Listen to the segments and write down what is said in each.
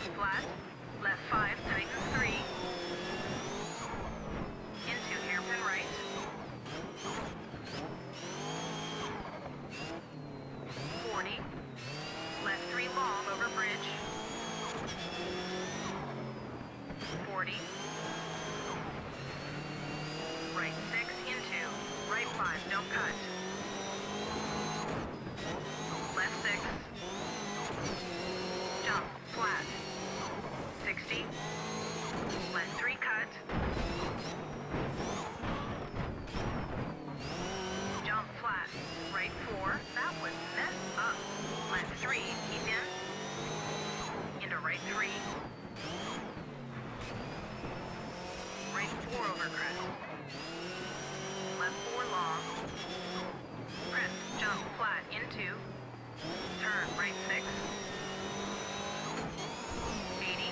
flat, left 5, tighten 3, into hairpin right, 40, left 3 long over bridge, 40, right 6 into, right 5, don't cut, left 6, jump, flat, 60, left 3 cut, jump flat, right 4, that was messed up, left 3, keep in, into right 3, right 4 over crest, left 4 long, crest, jump flat into, turn right 6, 80,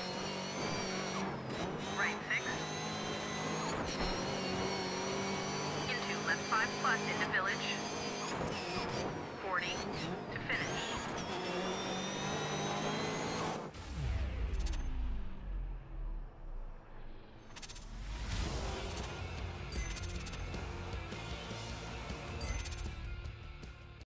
right 6, into left 5 plus into